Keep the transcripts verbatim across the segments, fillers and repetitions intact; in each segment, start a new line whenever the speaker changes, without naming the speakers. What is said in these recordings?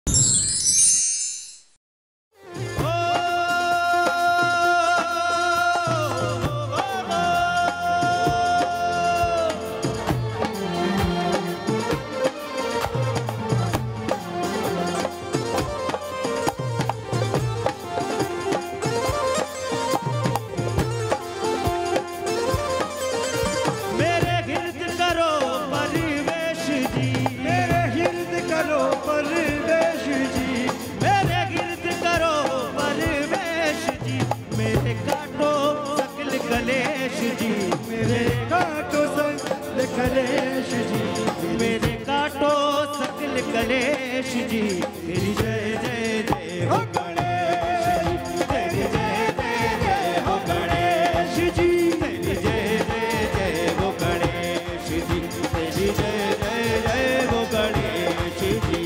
गणेश जी तेरी जय जय जय हो गणेश जी, तेरी जय जय जय हो गणेश जी, तेरी जय जय जय हो गणेश जी, तेरी जय जय जय हो गणेश जी।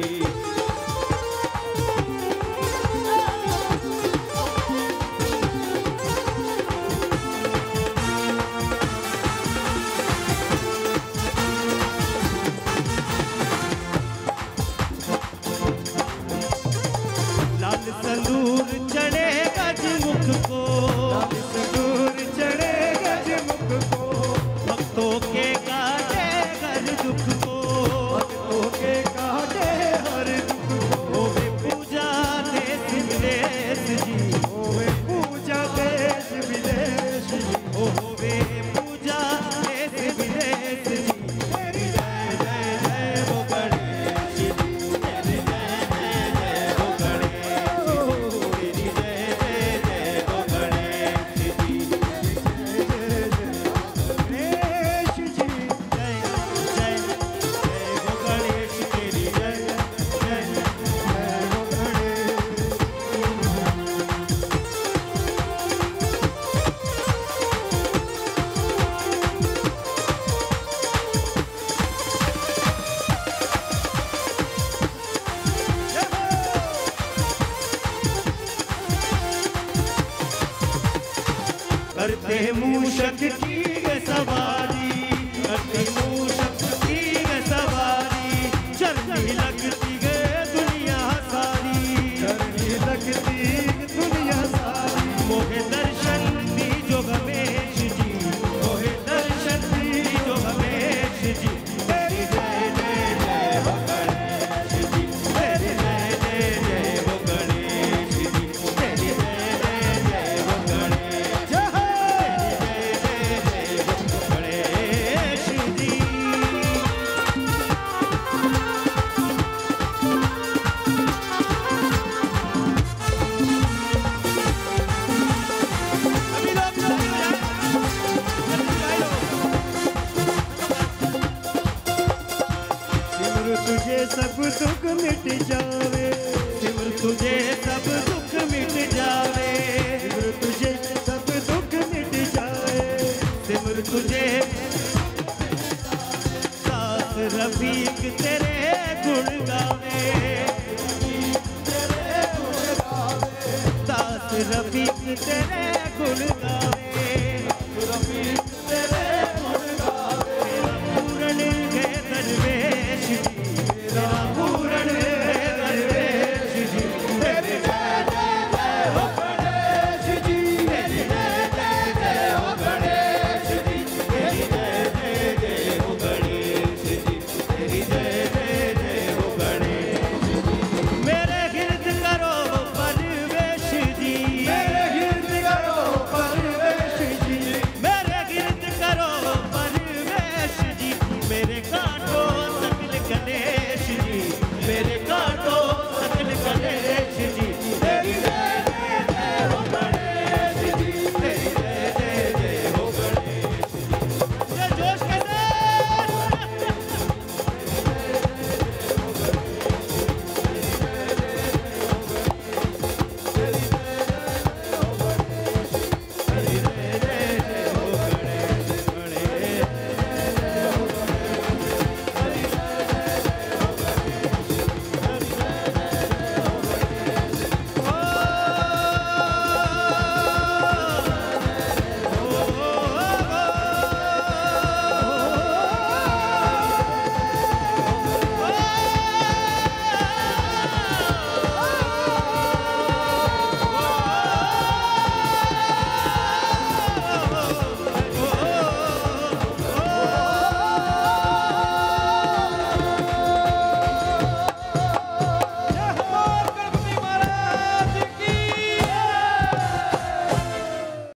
संदूर चढ़े गज मुख को, संदूर चढ़े गज मुख को, भक्तों के काटे हर दुख को, भक्तों के काटे हर दुख को। होवे पूजा देश विदेश जी, होवे पूजा देश विदेश जी, होवे पूजा देश विदेश जी। तेरी जय जय जय हो गणेश जी, तेरी जय जय जय हो गणेश। करते मूषक की सवारी, करते मूषक की सवारी, चलने लगती है दुनिया सारी, चलने लगती दुनिया सारी। मोहे दर्शन दी जो गणेश जी, मोहे दर्शन दी जो गणेश जी। तेरी जय जय जय हो गणेश जी, तेरी जय जय जय हो गणेश जी, तेरी जय जय जय हो गणेश। तुझे सब दुख मिट जावे, सिमर तुझे सब दुख मिट जावे, सिमर तुझे सब दुख मिट जाए, सिमर तुझे दास रफीक तेरे गुण गावे, दास रफीक तेरे गुण गावे।